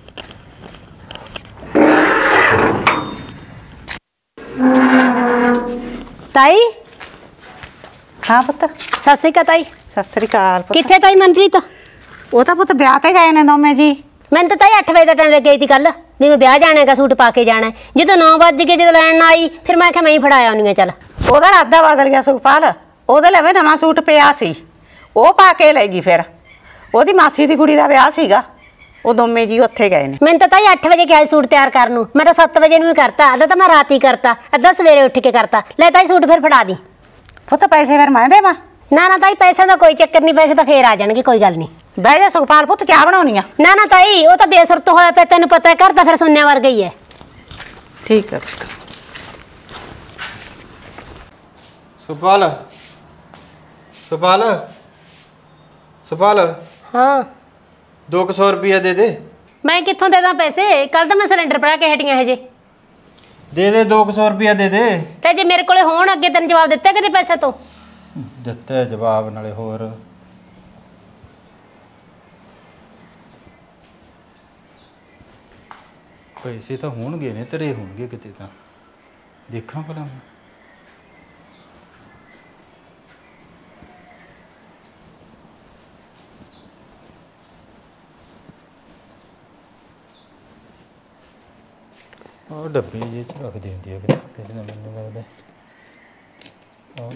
ਤਾਈ। ਹਾਂ ਪੁੱਤ। ਸਤਿ ਸ਼੍ਰੀ ਅਕਾਲ ਤਾਈ। ਸਤਿ ਸ੍ਰੀ ਅਕਾਲ ਪੁੱਤ। ਕਿੱਥੇ ਤਾਈ ਮਨਪ੍ਰੀਤ? ਉਹ ਤਾਂ ਪੁੱਤ ਵਿਆਹ ਤੇ ਗਏ ਨੇ ਦੋਵੇਂ ਜੀ। ਮੈਨੂੰ ਤਾਂ ਤਾਈ ਅੱਠ ਵਜੇ ਦਾ ਟਾਈਮ ਲੱਗੇ ਸੀ ਕੱਲ, ਵੀ ਮੈਂ ਵਿਆਹ ਜਾਣਾ ਹੈਗਾ, ਸੂਟ ਪਾ ਕੇ ਜਾਣਾ। ਜਦੋਂ ਨੌ ਵੱਜ ਗਏ, ਜਦੋਂ ਲੈਣ ਆਈ ਫਿਰ ਮੈਂ ਕਿਹਾ ਮੈਂ ਹੀ ਫੜਾਇਆ ਆਉਣੀ ਆ। ਚੱਲ ਉਹਦਾ ਇਰਾਦਾ ਬਦਲ ਗਿਆ ਸੁਖਪਾਲ, ਉਹਦੇ ਲਵੇ ਨਵਾਂ ਸੂਟ ਪਿਆ ਸੀ, ਉਹ ਪਾ ਕੇ ਲੈ ਗਈ। ਫਿਰ ਉਹਦੀ ਮਾਸੀ ਦੀ ਕੁੜੀ ਦਾ ਵਿਆਹ ਸੀਗਾ, ਉਹ ਦੋਵੇਂ ਜੀ ਉੱਥੇ ਗਏ ਨੇ। ਮੈਨੂੰ ਤਾਂ ਤਾਈ ਅੱਠ ਵਜੇ ਕਿਹਾ ਸੀ ਸੂਟ ਤਿਆਰ ਕਰਨ ਨੂੰ, ਮੈਂ ਤਾਂ ਸੱਤ ਵਜੇ ਨੂੰ ਹੀ ਕਰਤਾ, ਅੱਧਾ ਤਾਂ ਮੈਂ ਰਾਤ ਹੀ ਕਰਤਾ, ਅੱਧਾ ਸਵੇਰੇ ਉੱਠ ਕੇ ਕਰਤਾ। ਲੈ ਤਾਈ ਸੂਟ ਫਿਰ ਫੜਾ ਦੀ। ਪੁੱਤ ਪੈਸੇ ਫਿਰ ਮੈਂ ਦੇਵਾਂ? ਨਾ ਨਾ ਤਾਈ ਪੈਸਿਆਂ ਦਾ ਕੋਈ ਚੱਕਰ ਨਹੀਂ, ਪੈਸੇ ਤਾਂ ਫੇਰ ਆ ਜਾਣਗੇ, ਕੋਈ ਗੱਲ ਨਹੀਂ। ਬਹਿ ਜਾ ਸੁਖਪਾਲ ਪੁੱਤ, ਚਾਹ ਬਣਾਉਣੀ ਆ। ਨਾ ਨਾ ਤਾਈ ਉਹ ਤਾਂ ਬੇਸੁਰਤ ਹੋਇਆ ਪਿਆ, ਤੈਨੂੰ ਪਤਾ ਘਰ ਦਾ ਫਿਰ ਸੁਣਿਆ ਵਰਗਾ ਹੀ ਹੈ। ਠੀਕ ਹੈ। ਸੁਪਾਲ ਸੁਪਾਲ ਸੁਪਾਲ ਹਾਂ ਦੋ ਕੁ ਸੌ ਰੁਪਇਆ ਦੇ ਦੇ। ਮੈਂ ਕਿੱਥੋਂ ਦੇ ਦਾਂ ਪੈਸੇ? ਕੱਲ ਤਾਂ ਮੈਂ ਸਿਲੰਡਰ ਭਰਾ ਕੇ ਹਟੀਆਂ ਹਜੇ। ਦੇ ਦੇ ਦੋ ਕੁ ਸੌ ਰੁਪਇਆ ਦੇ ਦੇ। ਤੇ ਜੇ ਮੇਰੇ ਕੋਲੇ ਹੋਣ ਅੱਗੇ ਤੈਨੂੰ ਜਵਾਬ ਦਿੱਤਾ ਕਦੇ ਪੈਸੇ ਤੋਂ? ਦਿੱਤਾ ਜਵਾਬ ਨਾਲੇ ਹੋਰ। ਪੈਸੇ ਤਾਂ ਹੋਣਗੇ ਨੇ ਤੇਰੇ, ਹੋਣਗੇ ਕਿਤੇ ਤਾਂ, ਦੇਖਾਂ ਭਲਾ। ਉਹ ਡੱਬੇ ਜਿਹੇ ਚ ਰੱਖ ਦਿੰਦੀ ਹੈ ਕਿਤੇ, ਕਿਸੇ ਦਾ ਮੈਨੂੰ ਲੱਗਦਾ। ਆਹ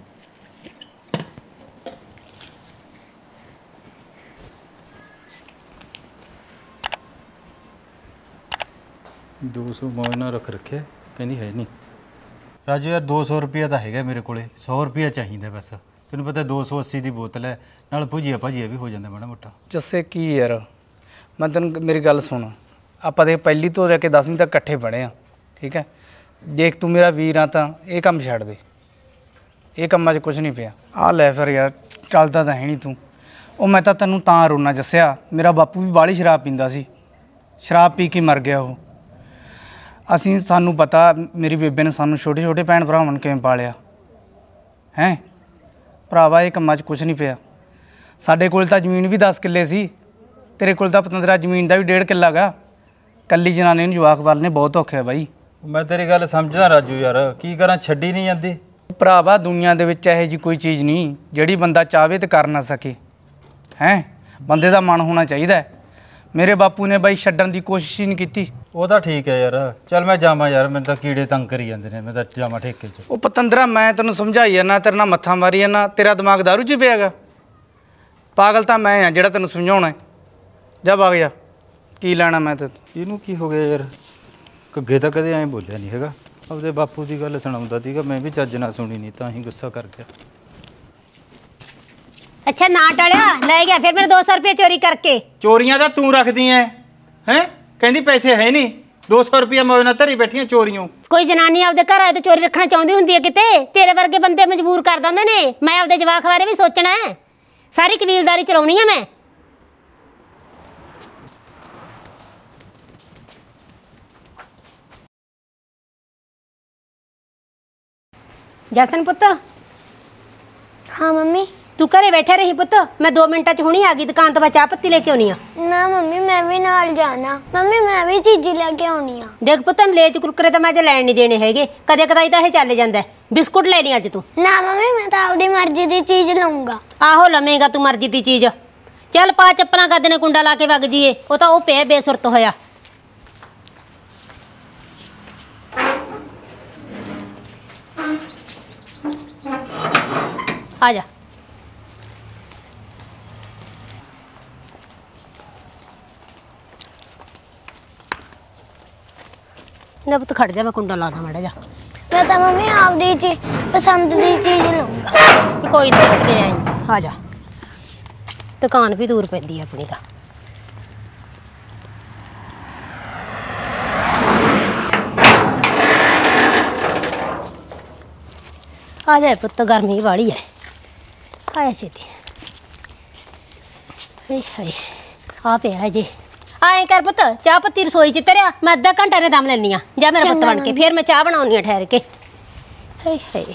ਦੋ ਸੌ ਮੌਜ ਨਾਲ ਰੱਖ ਰੱਖਿਆ, ਕਹਿੰਦੀ ਹੈ ਨਹੀਂ। ਰਾਜੂ ਯਾਰ ਦੋ ਸੌ ਰੁਪਇਆ ਤਾਂ ਹੈਗਾ ਮੇਰੇ ਕੋਲੇ, ਸੌ ਰੁਪਇਆ ਚਾਹੀਦਾ ਬਸ। ਤੈਨੂੰ ਪਤਾ ਦੋ ਸੌ ਅੱਸੀ ਦੀ ਬੋਤਲ ਹੈ, ਨਾਲ ਭੁਜੀਆ ਭਾਜੀਆ ਵੀ ਹੋ ਜਾਂਦਾ ਮਾੜਾ ਮੋਟਾ। ਜੱਸੇ ਕੀ ਯਾਰ, ਮੈਂ ਤੈਨੂੰ ਮੇਰੀ ਗੱਲ ਸੁਣ, ਆਪਾਂ ਦੇ ਪਹਿਲੀ ਤੋਂ ਲੈ ਕੇ ਦਸਵੀਂ ਤੱਕ ਇਕੱਠੇ ਪੜ੍ਹੇ ਆ, ਠੀਕ ਹੈ। ਦੇਖ ਤੂੰ ਮੇਰਾ ਵੀਰ ਆ ਤਾਂ ਇਹ ਕੰਮ ਛੱਡ ਦੇ, ਇਹ ਕੰਮਾਂ 'ਚ ਕੁਝ ਨਹੀਂ ਪਿਆ। ਆਹ ਲੈ ਫਿਰ ਯਾਰ, ਚੱਲਦਾ ਤਾਂ ਹੈ ਨਹੀਂ ਤੂੰ। ਉਹ ਮੈਂ ਤਾਂ ਤੈਨੂੰ ਤਾਂ ਰੋਣਾ ਜੱਸਿਆ, ਮੇਰਾ ਬਾਪੂ ਵੀ ਬਾਹਲੀ ਸ਼ਰਾਬ ਪੀਂਦਾ ਸੀ, ਸ਼ਰਾਬ ਪੀ ਕੇ ਮਰ ਗਿਆ ਉਹ। ਅਸੀਂ ਸਾਨੂੰ ਪਤਾ ਮੇਰੀ ਬੇਬੇ ਨੇ ਸਾਨੂੰ ਛੋਟੇ ਛੋਟੇ ਭੈਣ ਭਰਾਵਾਂ ਨੂੰ ਕਿਵੇਂ ਪਾਲਿਆ ਹੈ ਭਰਾਵਾ। ਇਹ ਕੰਮਾਂ 'ਚ ਕੁਝ ਨਹੀਂ ਪਿਆ। ਸਾਡੇ ਕੋਲ ਤਾਂ ਜ਼ਮੀਨ ਵੀ ਦਸ ਕਿੱਲੇ ਸੀ, ਤੇਰੇ ਕੋਲ ਤਾਂ ਪਤੰਦਰਾ ਜ਼ਮੀਨ ਦਾ ਵੀ ਡੇਢ ਕਿੱਲਾ ਗਾ। ਕੱਲੀ ਜਨਾਨੀ ਨੂੰ ਜਵਾਕ ਵਾਲਨੇ ਬਹੁਤ ਔਖਾ ਬਾਈ। ਮੈਂ ਤੇਰੀ ਗੱਲ ਸਮਝਦਾ ਰਾਜੂ ਯਾਰ, ਕੀ ਕਰਾਂ, ਛੱਡੀ ਨਹੀਂ ਜਾਂਦੀ। ਭਰਾਵਾ ਦੁਨੀਆ ਦੇ ਵਿੱਚ ਇਹੋ ਜਿਹੀ ਕੋਈ ਚੀਜ਼ ਨਹੀਂ ਜਿਹੜੀ ਬੰਦਾ ਚਾਹਵੇ ਤੇ ਕਰ ਨਾ ਸਕੇ ਹੈ। ਬੰਦੇ ਦਾ ਮਨ ਹੋਣਾ ਚਾਹੀਦਾ। ਮੇਰੇ ਬਾਪੂ ਨੇ ਬਾਈ ਛੱਡਣ ਦੀ ਕੋਸ਼ਿਸ਼ ਹੀ ਨਹੀਂ ਕੀਤੀ। ਉਹ ਤਾਂ ਠੀਕ ਹੈ ਯਾਰ, ਚੱਲ ਮੈਂ ਜਾਵਾਂ ਯਾਰ, ਮੈਨੂੰ ਤਾਂ ਕੀੜੇ ਤੰਗ ਕਰੀ ਜਾਂਦੇ ਨੇ, ਮੈਂ ਤਾਂ ਜਾਵਾਂ ਠੇਕੇ 'ਚ। ਉਹ ਪਤੰਦਰਾ ਮੈਂ ਤੈਨੂੰ ਸਮਝਾਈ ਜਾਂਦਾ, ਤੇਰੇ ਨਾਲ ਮੱਥਾ ਮਾਰੀ ਜਾਂਦਾ, ਤੇਰਾ ਦਿਮਾਗ ਦਾਰੂ 'ਚ ਪਿਆ ਗਾ। ਪਾਗਲ ਤਾਂ ਮੈਂ ਆ ਜਿਹੜਾ ਤੈਨੂੰ ਸਮਝਾਉਣਾ। ਜਾ ਵਗ ਜਾ, ਕੀ ਲੈਣਾ ਮੈਂ ਤੇ। ਇਹਨੂੰ ਕੀ ਹੋ ਗਿਆ ਯਾਰ, ਅੱਗੇ ਤਾਂ ਕਦੇ ਐਂ ਬੋਲਿਆ ਨਹੀਂ ਹੈਗਾ। ਆਪਦੇ ਬਾਪੂ ਦੀ ਗੱਲ ਸੁਣਾਉਂਦਾ ਸੀਗਾ, ਮੈਂ ਵੀ ਚੱਜ ਨਾਲ ਸੁਣੀ ਨਹੀਂ, ਤਾਂ ਹੀ ਗੁੱਸਾ ਕਰ ਗਿਆ। ਅੱਛਾ ਨਾ ਟਲਿਆ, ਲੈ ਗਿਆ ਫਿਰ ਮੇਰੇ ਦੋ ਸੌ ਰੁਪਏ ਚੋਰੀ ਕਰਕੇ। ਚੋਰੀਆਂ ਤਾਂ ਤੂੰ ਰੱਖਦੀ ਐ ਹੈ, ਕਹਿੰਦੀ ਪੈਸੇ ਹੈ ਨਹੀਂ, ਦੋ ਸੌ ਰੁਪਇਆ ਮੌਜ ਨਾਲ ਧਰੀ ਬੈਠੀਆਂ ਚੋਰੀਆਂ। ਕੋਈ ਜਨਾਨੀ ਆਪਦੇ ਘਰ ਆਏ ਤੇ ਚੋਰੀ ਰੱਖਣਾ ਚਾਹੁੰਦੀ ਹੁੰਦੀ ਹੈ ਕਿਤੇ? ਤੇਰੇ ਵਰਗੇ ਬੰਦੇ ਮਜਬੂਰ ਕਰ ਦਿੰਦੇ ਨੇ। ਮੈਂ ਆਪਦੇ ਜਵਾਕ ਬਾਰੇ ਵੀ ਸੋਚਣਾ ਹੈ, ਸਾਰੀ ਕਬੀਲਦਾਰੀ ਚਲਾਉਣੀ ਹੈ ਮੈਂ। ਜਸਨ ਪੁੱਤ। हाँ मम्मी। ਤੂੰ ਘਰੇ ਬੈਠਾ ਰਹੀ ਪੁੱਤ, ਮੈਂ ਦੋ ਮਿੰਟਾਂ 'ਚ ਹੁਣੀ ਆ ਗਈ ਦੁਕਾਨ ਤੋਂ, ਮੈਂ ਚਾਹ ਪੱਤੀ ਲੈ ਕੇ ਆਉਣੀ ਆ। ना मम्मी मैं भी नाल जाना। मम्मी मैं भी चीज़ी लेके आनी आ। ਦੇਖ ਪੁੱਤ ਮਲੇਚ ਕੁਰਕਰੇ ਤਾਂ ਮੈਂ ਜੇ ਲੈਣ ਨਹੀਂ ਦੇਣੇ ਹੈਗੇ, ਕਦੇ ਕਦਾਈ ਤਾਂ ਇਹ ਚੱਲ ਜਾਂਦਾ। ਬਿਸਕੁਟ ਲੈ ਲਈ ਅੱਜ ਤੂੰ। ना मम्मी मैं तो आपकी मर्जी की चीज़ लूँगा। ਆਹੋ ਲਵੇਂਗਾ ਤੂੰ ਮਰਜ਼ੀ ਦੀ ਚੀਜ਼। ਚੱਲ ਪਾ ਚੱਪਲਾਂ ਗੱਦ ਨੇ ਕੁੰਡਾ ਲਾ ਕੇ ਵਗ ਜੀਏ, ਉਹ ਤਾਂ ਉਹ ਪਿਆ ਬੇਸੁਰਤ ਹੋਇਆ। ਆ ਜਾ। ਨਾ ਪੁੱਤ ਖੜ ਜਾ, ਮੈਂ ਕੁੰਡਾ ਲਾ ਦਾਂ ਮਾੜਾ ਜਾ। मैं तो मम्मी आपकी चीज पसंद की चीज़ लूँगा। ਕੋਈ ਨਹੀਂ ਲੈ ਆਈ, ਆ ਜਾ। ਦੁਕਾਨ ਵੀ ਦੂਰ ਪੈਂਦੀ ਹੈ ਆਪਣੀ ਤਾਂ। ਆ ਜਾ ਪੁੱਤ, ਗਰਮੀ ਵਾਲੀ ਹੈ, ਆਇਆ ਛੇਤੀ। ਹਾਏ ਹਾਏ ਆ ਪਿਆ ਹੈ ਜੀ। ਆਏ ਕਰ ਪੁੱਤ, ਚਾਹ ਪੱਤੀ ਰਸੋਈ 'ਚ ਧਰਿਆ, ਮੈਂ ਅੱਧਾ ਘੰਟਾ ਨੇ ਦਮ ਲੈਣੀ ਆ। ਜਾ ਮੇਰਾ ਪੁੱਤ ਬਣ ਕੇ, ਫਿਰ ਮੈਂ ਚਾਹ ਬਣਾਉਣੀ ਆ ਠਹਿਰ ਕੇ। ਹਾਏ ਹਾਏ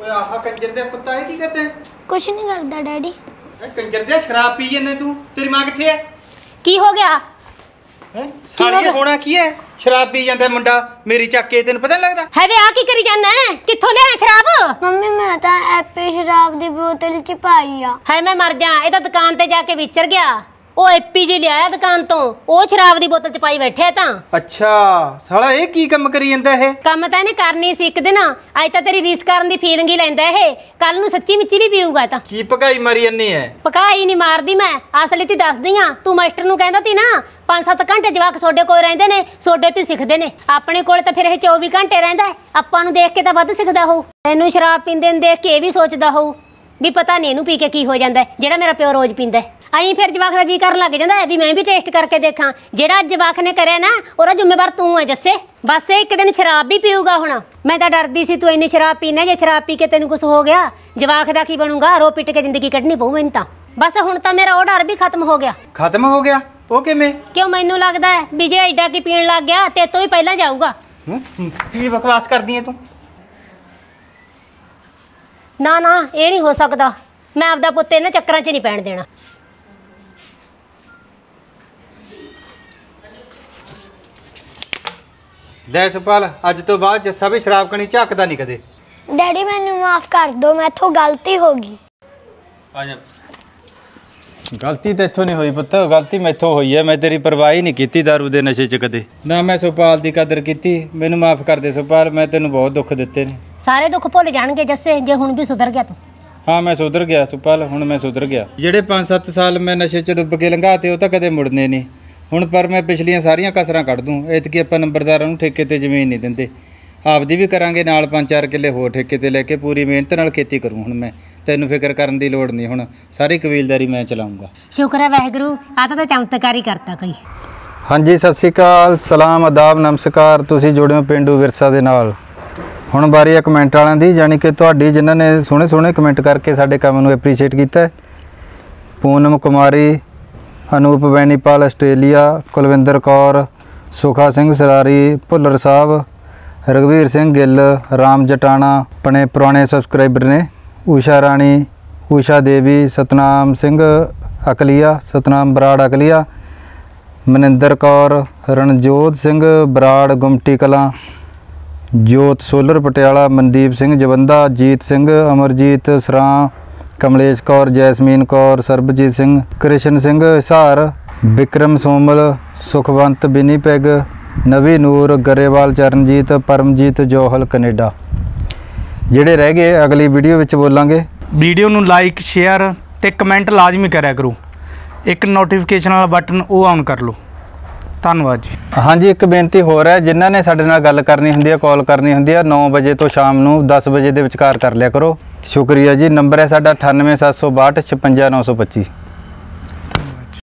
ਓਏ ਆਹ ਕੰਜਰ ਦੇ ਪੁੱਤਾ ਇਹ ਕੀ ਕਰਦੇ ਕੁਛ ਨਹੀਂ ਕਰਦਾ ਡੈਡੀ। ਇਹ ਕੰਜਰ ਦੇ ਸ਼ਰਾਬ ਪੀ ਜੰਨੇ ਤੂੰ, ਤੇਰੀ ਮਾਂ ਕਿੱਥੇ ਹੈ? ਕੀ ਹੋ ਗਿਆ? ਹੈ ਸਾਲੀ ਹੋਣਾ ਕੀ ਹੈ? ਸ਼ਰਾਬ ਪੀ ਜਾਂਦਾ ਮੁੰਡਾ ਮੇਰੀ ਚੱਕ ਕੇ, ਤੈਨੂੰ ਪਤਾ ਨੀ ਲੱਗਦਾ? ਹੈ ਵੇ ਆ ਕੀ ਕਰੀ ਜਾਂਦਾ ਹੈ? ਕਿੱਥੋਂ ਲਿਆ ਸ਼ਰਾਬ? ਮੰਮੀ ਮੈਂ ਤਾਂ ਐਪੀ ਸ਼ਰਾਬ ਦੀ ਬੋਤਲ ਚ ਪਾਈ ਆ। ਹੈ ਮੈਂ ਮਰ ਜਾ, ਇਹ ਤਾਂ ਦੁਕਾਨ ਤੇ ਜਾ ਕੇ ਵਿਚਰ ਗਿਆ। ਉਹ ਏਪੀ ਜੀ ਲਿਆਇਆ ਦੁਕਾਨ ਤੋਂ, ਉਹ ਸ਼ਰਾਬ ਦੀ ਬੋਤਲ ਚ ਪਾਈ ਬੈਠਿਆ ਤਾਂ। ਅੱਛਾ ਸਾਲਾ ਇਹ ਕੀ ਕੰਮ ਕਰੀ ਜਾਂਦਾ ਇਹ? ਕੰਮ ਤਾਂ ਇਹਨੇ ਕਰਨੀ ਸੀ ਇੱਕ ਦਿਨ, ਅੱਜ ਤਾਂ ਤੇਰੀ ਰੀਸ ਕਰਨ ਦੀ ਫੀਲਿੰਗ ਹੀ ਲੈਂਦਾ ਇਹ, ਕੱਲ ਨੂੰ ਸੱਚੀ ਮਿੱਚੀ ਵੀ ਪੀਊਗਾ ਤਾਂ। ਕੀ ਪਕਾਈ ਮਾਰੀ ਜੰਨੀ ਐ? ਪਕਾਈ ਨਹੀਂ ਮਾਰਦੀ ਮੈਂ, ਅਸਲੀ ਤੀ ਦੱਸਦੀ ਆ। ਤੂੰ ਮਾਸਟਰ ਨੂੰ ਕਹਿੰਦਾ ਤੀ ਨਾ ਪੰਜ ਸੱਤ ਘੰਟੇ ਜਵਾਕ ਤੁਹਾਡੇ ਕੋਲ ਰਹਿੰਦੇ ਨੇ, ਤੁਹਾਡੇ ਤੋਂ ਸਿੱਖਦੇ ਨੇ। ਆਪਣੇ ਕੋਲ ਤਾਂ ਫਿਰ ਇਹ ਚੌਵੀ ਘੰਟੇ ਰਹਿੰਦਾ ਹੈ, ਆਪਾਂ ਨੂੰ ਦੇਖ ਕੇ ਤਾਂ ਵੱਧ ਸਿੱਖਦਾ ਹੋਊ। ਇਹਨੂੰ ਸ਼ਰਾਬ ਪੀਂਦੇ ਨੂੰ ਦੇਖ ਕੇ ਇਹ ਵੀ ਸੋਚਦਾ ਹੋਊ ਵੀ ਪਤਾ ਨਹੀਂ ਇਹਨੂੰ ਪੀ ਕੇ ਕੀ ਹੋ ਜਾਂਦਾ, ਜਿਹੜਾ ਮੇਰਾ ਪਿਓ ਰੋਜ਼ ਪੀਂਦਾ। ਅਹੀਂ ਫਿਰ ਜਵਾਕ ਦਾ ਜੀ ਕਰਨ ਲੱਗ ਜਾਂਦਾ ਹੈ ਵੀ ਮੈਂ ਵੀ ਟੇਸਟ ਕਰਕੇ ਦੇਖਾਂ। ਜਿਹੜਾ ਅੱਜ ਜਵਾਕ ਨੇ ਕਰਿਆ ਨਾ ਉਹਦਾ ਜ਼ਿੰਮੇਵਾਰ ਤੂੰ ਹੈ ਜੱਸੇ। ਬਸ ਇਹ ਇੱਕ ਦਿਨ ਸ਼ਰਾਬ ਵੀ ਪੀਊਗਾ ਹੁਣ। ਮੈਂ ਤਾਂ ਡਰਦੀ ਸੀ ਤੂੰ ਇੰਨੀ ਸ਼ਰਾਬ ਪੀਣਾ, ਜੇ ਸ਼ਰਾਬ ਪੀ ਕੇ ਤੈਨੂੰ ਕੁਝ ਹੋ ਗਿਆ ਜਵਾਕ ਦਾ ਕੀ ਬਣੂਗਾ? ਰੋ ਪਿੱਟ ਕੇ ਜ਼ਿੰਦਗੀ ਕੱਢਣੀ ਪਊ ਮੈਨੂੰ ਤਾਂ। ਬਸ ਹੁਣ ਤਾਂ ਮੇਰਾ ਉਹ ਡਰ ਵੀ ਖਤਮ ਹੋ ਗਿਆ। ਖਤਮ ਹੋ ਗਿਆ? ਉਹ ਕਿਵੇਂ? ਕਿਉਂ ਮੈਨੂੰ ਲੱਗਦਾ ਹੈ ਵੀ ਜੇ ਐਡਾ ਕੀ ਪੀਣ ਲੱਗ ਗਿਆ ਤੇ ਤੋਂ ਹੀ ਪਹਿਲਾਂ ਜਾਊਗਾ। ਕੀ ਬਕਵਾਸ ਕਰਦੀ ਐ ਤੂੰ? ਨਾ ਨਾ ਇਹ ਨਹੀਂ ਹੋ ਸਕਦਾ, ਮੈਂ ਆਪਦਾ ਪੁੱਤ ਇਹਨਾਂ ਚੱਕਰਾਂ 'ਚ ਨਹੀਂ ਪੈਣ ਦੇਣਾ। ਲੈ ਸੁਪਾਲ, ਅੱਜ ਤੋਂ ਬਾਅਦ ਜੱਸਾ ਵੀ ਸ਼ਰਾਬ ਕਣੀ ਝਾਕਦਾ ਨਹੀਂ ਕਦੇ। ਡੈਡੀ ਮੈਨੂੰ ਮਾਫ ਕਰ ਦਿਓ, ਮੈਥੋਂ ਗਲਤੀ ਹੋ ਗਈ। ਆ ਜਾ। ਗਲਤੀ ਤਾਂ ਇੱਥੋਂ ਨਹੀਂ ਹੋਈ ਪੁੱਤ, ਗਲਤੀ ਮੈਥੋਂ ਹੋਈ ਹੈ। ਮੈਂ ਤੇਰੀ ਪਰਵਾਹ ਹੀ ਨਹੀਂ ਕੀਤੀ ਦਾਰੂ ਦੇ ਨਸ਼ੇ 'ਚ ਕਦੇ। ਨਾ ਮੈਂ ਸੁਪਾਲ ਦੀ ਕਦਰ ਕੀਤੀ। ਮੈਨੂੰ ਮਾਫ ਕਰ ਦੇ ਸੁਪਾਲ, ਮੈਂ ਤੈਨੂੰ ਬਹੁਤ ਦੁੱਖ ਦਿੱਤੇ ਨੇ। ਸਾਰੇ ਦੁੱਖ ਭੁੱਲ ਜਾਣਗੇ ਜੱਸੇ ਜੇ ਹੁਣ ਵੀ ਸੁਧਰ ਗਿਆ ਤੂੰ। ਹਾਂ ਮੈਂ ਸੁਧਰ ਗਿਆ ਸੁਪਾਲ, ਹੁਣ ਮੈਂ ਸੁਧਰ ਗਿਆ। ਜਿਹੜੇ ਪੰਜ ਸੱਤ ਸਾਲ ਮੈਂ ਨਸ਼ੇ 'ਚ ਡੁੱਬ ਕੇ ਲੰਘਾਤੇ ਉਹ ਤਾਂ ਕਦੇ ਮੁੜਨੇ ਨਹੀਂ। ਹੁਣ ਪਰ ਮੈਂ ਪਿਛਲੀਆਂ ਸਾਰੀਆਂ ਕਸਰਾਂ ਕੱਢ ਦੂੰ। ਐਤਕੀ ਆਪਾਂ ਨੰਬਰਦਾਰਾਂ ਨੂੰ ਠੇਕੇ ਤੇ ਜ਼ਮੀਨ ਨਹੀਂ ਦਿੰਦੇ, ਆਪਦੀ ਵੀ ਕਰਾਂਗੇ, ਨਾਲ ਪੰਜ ਚਾਰ ਕਿੱਲੇ ਹੋਰ ਠੇਕੇ ਤੇ ਲੈ ਕੇ ਪੂਰੀ ਮਿਹਨਤ ਨਾਲ ਖੇਤੀ ਕਰੂੰ। ਹੁਣ ਮੈਂ ਤੈਨੂੰ ਫਿਕਰ ਕਰਨ ਦੀ ਲੋੜ ਨਹੀਂ, ਹੁਣ ਸਾਰੀ ਕਬੀਲਦਾਰੀ ਮੈਂ ਚਲਾਉਂਗਾ। ਸ਼ੁਕਰ ਹੈ ਵਾਹਿਗੁਰੂ, ਆ ਤਾਂ ਚਮਤਕਾਰੀ ਕਰਤਾ ਕੋਈ। ਹਾਂਜੀ ਸਤਿ ਸ਼੍ਰੀ ਅਕਾਲ, ਸਲਾਮ, ਆਦਾਬ, ਨਮਸਕਾਰ। ਤੁਸੀਂ ਜੁੜੇ ਹੋ ਪੇਂਡੂ ਵਿਰਸਾ ਦੇ ਨਾਲ। ਹੁਣ ਵਾਰੀ ਹੈ ਕਮੈਂਟ ਵਾਲਿਆਂ ਦੀ, ਯਾਨੀ ਕਿ ਤੁਹਾਡੀ, ਜਿਨ੍ਹਾਂ ਨੇ ਸੋਹਣੇ ਸੋਹਣੇ ਕਮੈਂਟ ਕਰਕੇ ਸਾਡੇ ਕੰਮ ਨੂੰ ਐਪਰੀਸ਼ੀਏਟ ਕੀਤਾ। ਪੂਨਮ ਕੁਮਾਰੀ, ਅਨੂਪ ਬੈਨੀਪਾਲ ਆਸਟ੍ਰੇਲੀਆ, ਕੁਲਵਿੰਦਰ ਕੌਰ, ਸੁਖਾ ਸਿੰਘ ਸਰਾਰੀ ਭੁੱਲਰ ਸਾਹਿਬ, ਰਘਵੀਰ ਸਿੰਘ ਗਿੱਲ, ਰਾਮ ਜਟਾਣਾ ਆਪਣੇ ਪੁਰਾਣੇ ਸਬਸਕ੍ਰਾਈਬਰ ਨੇ, ਊਸ਼ਾ ਰਾਣੀ, ਊਸ਼ਾ ਦੇਵੀ, Satnam Singh Akalia, Satnam Brar Akalia, Maninder Kaur, Ranjot Singh Brar Gumti Kalan, Jot solar Patiala, Mandeep Singh Jawanda, Jeet Singh, Amarjeet Saran, Kamlesh Kaur, Jasmine Kaur, Sarabjeet Singh, Krishan Singh Hisar, Vikram Somal, Sukhwant Winnipeg, Navi Noor, Grewal Charanjeet, Paramjeet Johal Canada. ਜਿਹੜੇ ਰਹਿ ਗਏ ਅਗਲੀ ਵੀਡੀਓ ਵਿੱਚ ਬੋਲਾਂਗੇ। ਵੀਡੀਓ ਨੂੰ ਲਾਈਕ ਸ਼ੇਅਰ ਤੇ ਕਮੈਂਟ ਲਾਜ਼ਮੀ ਕਰਿਆ ਕਰੋ। ਇੱਕ ਨੋਟੀਫਿਕੇਸ਼ਨ ਵਾਲਾ ਬਟਨ ਉਹ ਆਨ ਕਰ ਲਓ। ਧੰਨਵਾਦ ਜੀ। ਹਾਂਜੀ ਇੱਕ ਬੇਨਤੀ ਹੋਰ ਹੈ, ਜਿਨ੍ਹਾਂ ਨੇ ਸਾਡੇ ਨਾਲ ਗੱਲ ਕਰਨੀ ਹੁੰਦੀ ਹੈ, ਕਾਲ ਕਰਨੀ ਹੁੰਦੀ ਹੈ, ਨੌ ਵਜੇ ਤੋਂ ਸ਼ਾਮ ਨੂੰ ਦਸ ਵਜੇ ਦੇ ਵਿਚਕਾਰ ਕਰ ਲਿਆ ਕਰੋ। ਸ਼ੁਕਰੀਆ ਜੀ। ਨੰਬਰ ਹੈ ਸਾਡਾ ਅਠਾਨਵੇਂ ਸੱਤ ਸੌ ਬਾਹਠ ਛਪੰਜਾ ਨੌ ਸੌ ਪੱਚੀ।